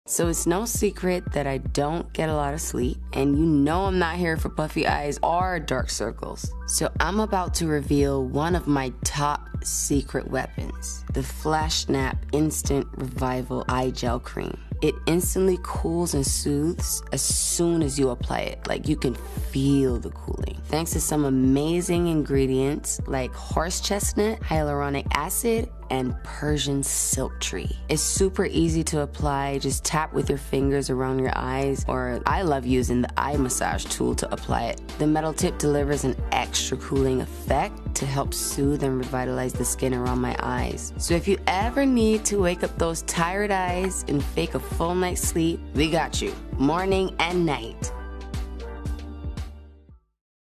So it's no secret that I don't get a lot of sleep, and you know I'm not here for puffy eyes or dark circles. So I'm about to reveal one of my top secret weapons, the Flash Nap Instant Revival Eye Gel Cream. It instantly cools and soothes as soon as you apply it. Like, you can feel the cooling. Thanks to some amazing ingredients like horse chestnut, hyaluronic acid, and Persian silk tree. It's super easy to apply. Just tap with your fingers around your eyes, or I love using the eye massage tool to apply it. The metal tip delivers an extra cooling effect to help soothe and revitalize the skin around my eyes. So if you ever need to wake up those tired eyes and fake a full night's sleep, we got you, morning and night.